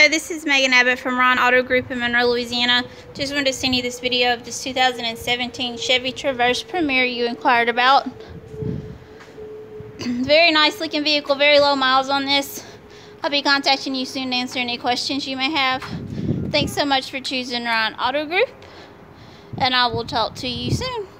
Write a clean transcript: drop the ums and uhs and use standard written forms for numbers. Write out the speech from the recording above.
Hello, this is Megan Abbott from Ron Auto Group in Monroe, Louisiana. Just wanted to send you this video of this 2017 Chevy Traverse Premier you inquired about. Very nice looking vehicle, very low miles on this. I'll be contacting you soon to answer any questions you may have. Thanks so much for choosing Ron Auto Group, and I will talk to you soon.